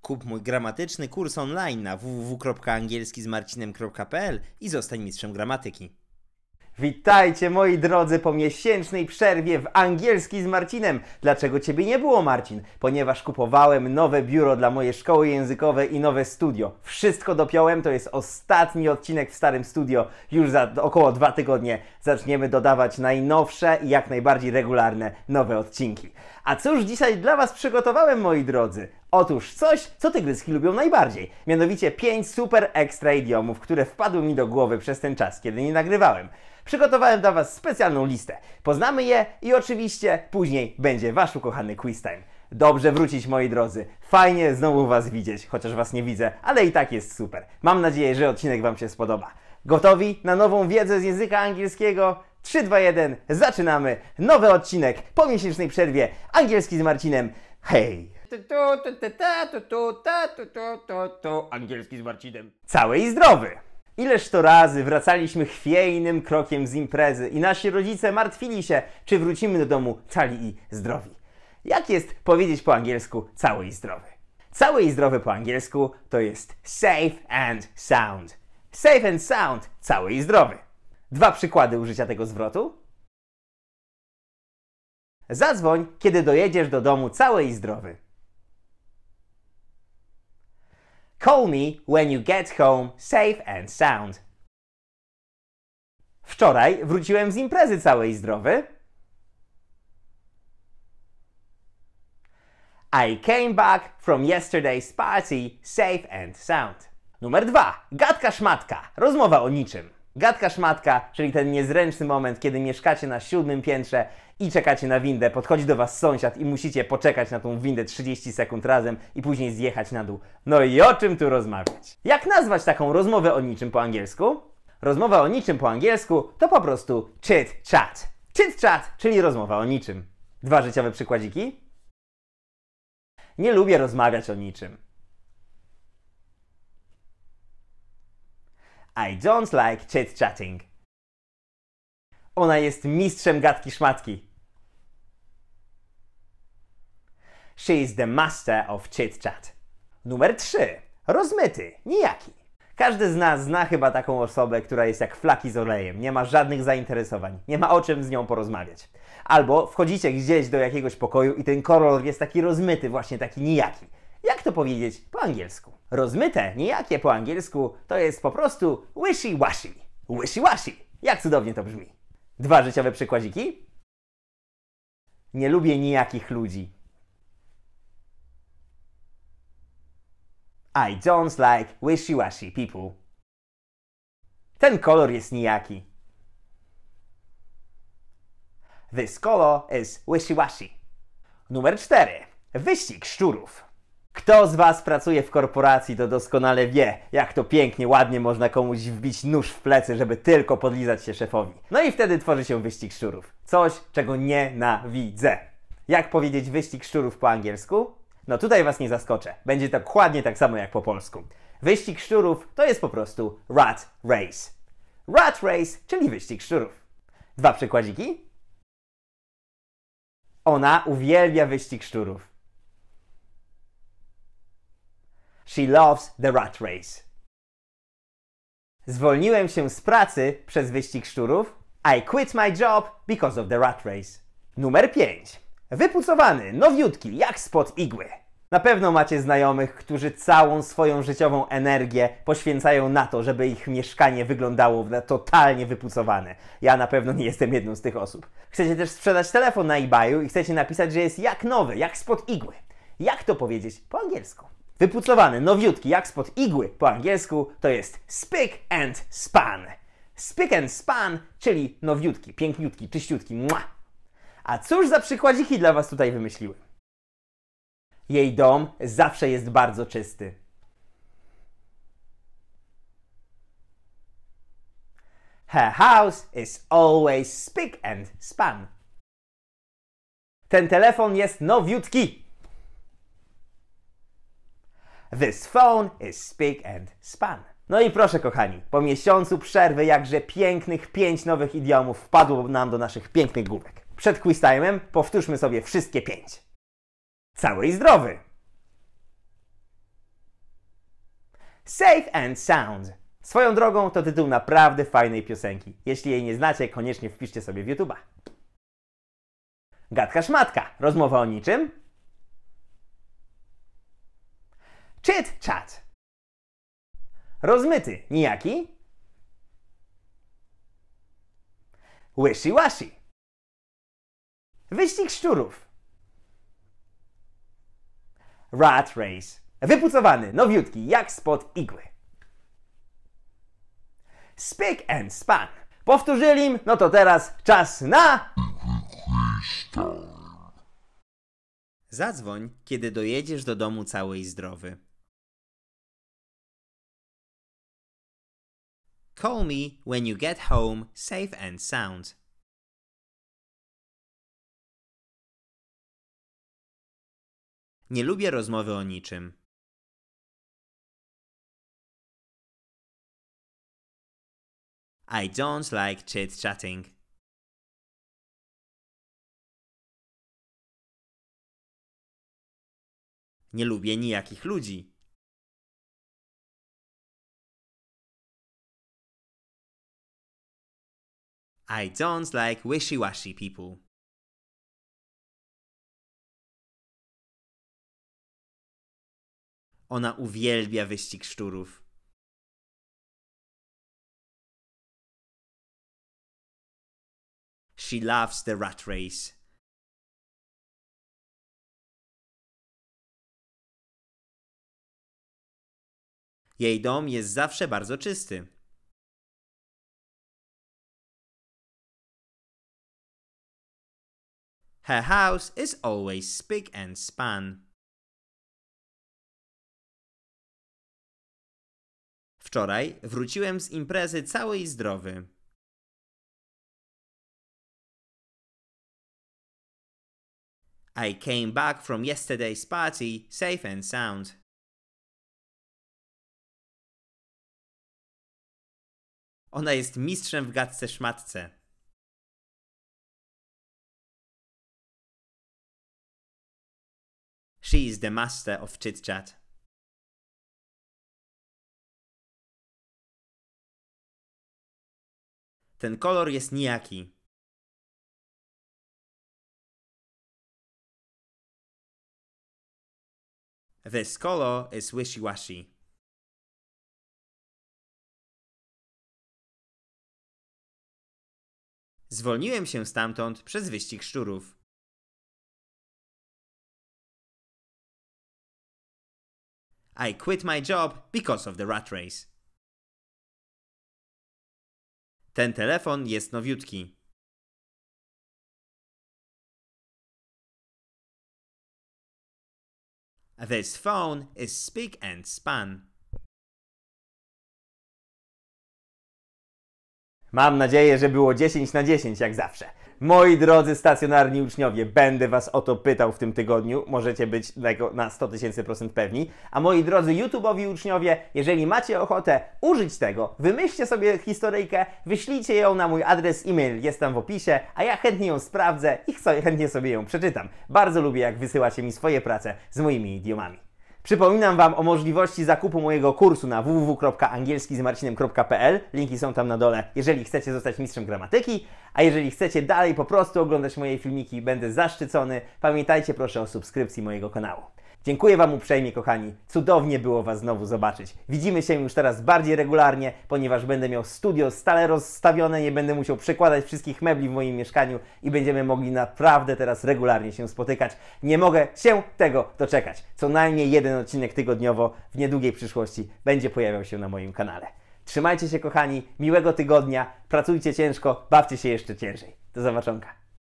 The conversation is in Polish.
Kup mój gramatyczny kurs online na www.angielskizmarcinem.pl i zostań mistrzem gramatyki. Witajcie moi drodzy po miesięcznej przerwie w Angielski z Marcinem. Dlaczego Ciebie nie było, Marcin? Ponieważ kupowałem nowe biuro dla mojej szkoły językowej i nowe studio. Wszystko dopiąłem, to jest ostatni odcinek w starym studio. Już za około 2 tygodnie zaczniemy dodawać najnowsze i jak najbardziej regularne nowe odcinki. A cóż dzisiaj dla Was przygotowałem, moi drodzy? Otóż coś, co tygryski lubią najbardziej. Mianowicie 5 super ekstra idiomów, które wpadły mi do głowy przez ten czas, kiedy nie nagrywałem. Przygotowałem dla Was specjalną listę. Poznamy je i oczywiście później będzie Wasz ukochany quiz time. Dobrze wrócić, moi drodzy. Fajnie znowu Was widzieć, chociaż Was nie widzę, ale i tak jest super. Mam nadzieję, że odcinek Wam się spodoba. Gotowi na nową wiedzę z języka angielskiego? 3, 2, 1, zaczynamy! Nowy odcinek po miesięcznej przerwie. Angielski z Marcinem. Hej! Angielski z Marcinem. Cały i zdrowy! Ileż to razy wracaliśmy chwiejnym krokiem z imprezy i nasi rodzice martwili się, czy wrócimy do domu cali i zdrowi. Jak jest powiedzieć po angielsku cały i zdrowy? Cały i zdrowy po angielsku to jest safe and sound. Safe and sound, cały i zdrowy. 2 przykłady użycia tego zwrotu. Zadzwoń, kiedy dojedziesz do domu cały i zdrowy. Call me when you get home safe and sound. Wczoraj wróciłem z imprezy cały i zdrowy. I came back from yesterday's party safe and sound. Numer 2. Gadka szmatka. Rozmowa o niczym. Gadka szmatka, czyli ten niezręczny moment, kiedy mieszkacie na 7. piętrze i czekacie na windę, podchodzi do Was sąsiad i musicie poczekać na tą windę 30 sekund razem i później zjechać na dół. No i o czym tu rozmawiać? Jak nazwać taką rozmowę o niczym po angielsku? Rozmowa o niczym po angielsku to po prostu chit-chat. Chit-chat, czyli rozmowa o niczym. 2 życiowe przykładziki. Nie lubię rozmawiać o niczym. I don't like chit-chatting. Ona jest mistrzem gadki szmatki. She is the master of chit-chat. Numer 3. Rozmyty, nijaki. Każdy z nas zna chyba taką osobę, która jest jak flaki z olejem. Nie ma żadnych zainteresowań. Nie ma o czym z nią porozmawiać. Albo wchodzicie gdzieś do jakiegoś pokoju i ten kolor jest taki rozmyty, właśnie taki nijaki. Jak to powiedzieć po angielsku? Rozmyte, nijakie po angielsku to jest po prostu wishy-washy. Wishy-washy. Jak cudownie to brzmi. 2 życiowe przykładziki. Nie lubię nijakich ludzi. I don't like wishy-washy people. Ten kolor jest nijaki. This color is wishy-washy. Numer 4. Wyścig szczurów. Kto z Was pracuje w korporacji, to doskonale wie, jak to pięknie, ładnie można komuś wbić nóż w plecy, żeby tylko podlizać się szefowi. No i wtedy tworzy się wyścig szczurów. Coś, czego nienawidzę. Jak powiedzieć wyścig szczurów po angielsku? No tutaj Was nie zaskoczę. Będzie dokładnie tak samo jak po polsku. Wyścig szczurów to jest po prostu rat race. Rat race, czyli wyścig szczurów. 2 przykładziki. Ona uwielbia wyścig szczurów. She loves the rat race. Zwolniłem się z pracy przez wyścig szczurów. I quit my job because of the rat race. Numer 5. Wypucowany, nowiutki, jak spod igły. Na pewno macie znajomych, którzy całą swoją życiową energię poświęcają na to, żeby ich mieszkanie wyglądało na totalnie wypucowane. Ja na pewno nie jestem jedną z tych osób. Chcecie też sprzedać telefon na eBayu i chcecie napisać, że jest jak nowy, jak spod igły. Jak to powiedzieć po angielsku? Wypucowany, nowiutki, jak spod igły po angielsku to jest spick and span. Spick and span, czyli nowiutki, piękniutki, czyściutki. Mua! A cóż za przykładziki dla Was tutaj wymyśliłem? Jej dom zawsze jest bardzo czysty. Her house is always spick and span. Ten telefon jest nowiutki. This phone is spick and span. No i proszę kochani, po miesiącu przerwy jakże pięknych 5 nowych idiomów wpadło nam do naszych pięknych główek. Przed quiz time'em powtórzmy sobie wszystkie 5. Cały i zdrowy. Safe and Sound. Swoją drogą to tytuł naprawdę fajnej piosenki. Jeśli jej nie znacie, koniecznie wpiszcie sobie w YouTube'a. Gadka szmatka. Rozmowa o niczym. Chit chat. Rozmyty. Nijaki. Wishy washy. Wyścig szczurów. Rat race. Wypucowany, nowiutki, jak spod igły. Spick and span. Powtórzyli, no to teraz czas na... Zadzwoń, kiedy dojedziesz do domu cały i zdrowy. Call me when you get home safe and sound. Nie lubię rozmowy o niczym. I don't like chit-chatting. Nie lubię nijakich ludzi. I don't like wishy-washy people. Ona uwielbia wyścig szczurów. She loves the rat race. Jej dom jest zawsze bardzo czysty. Her house is always spick and span. Wczoraj wróciłem z imprezy cały i zdrowy. I came back from yesterday's party safe and sound. Ona jest mistrzem w gadce szmatce. She is the master of chit-chat. Ten kolor jest nijaki. This color is wishy-washy. Zwolniłem się stamtąd przez wyścig szczurów. I quit my job because of the rat race. Ten telefon jest nowiutki. This phone is spick and span. Mam nadzieję, że było 10 na 10 jak zawsze. Moi drodzy stacjonarni uczniowie, będę was o to pytał w tym tygodniu. Możecie być tego na 100 000% pewni. A moi drodzy YouTube'owi uczniowie, jeżeli macie ochotę użyć tego, wymyślcie sobie historyjkę, wyślijcie ją na mój adres e-mail, jest tam w opisie, a ja chętnie ją sprawdzę i chętnie sobie ją przeczytam. Bardzo lubię, jak wysyłacie mi swoje prace z moimi idiomami. Przypominam wam o możliwości zakupu mojego kursu na www.angielskizmarcinem.pl. Linki są tam na dole, jeżeli chcecie zostać mistrzem gramatyki, a jeżeli chcecie dalej po prostu oglądać moje filmiki, będę zaszczycony. Pamiętajcie proszę o subskrypcji mojego kanału. Dziękuję wam uprzejmie, kochani. Cudownie było was znowu zobaczyć. Widzimy się już teraz bardziej regularnie, ponieważ będę miał studio stale rozstawione, nie będę musiał przekładać wszystkich mebli w moim mieszkaniu i będziemy mogli naprawdę teraz regularnie się spotykać. Nie mogę się tego doczekać. Co najmniej jeden odcinek tygodniowo w niedługiej przyszłości będzie pojawiał się na moim kanale. Trzymajcie się, kochani, miłego tygodnia, pracujcie ciężko, bawcie się jeszcze ciężej. Do zobaczonka.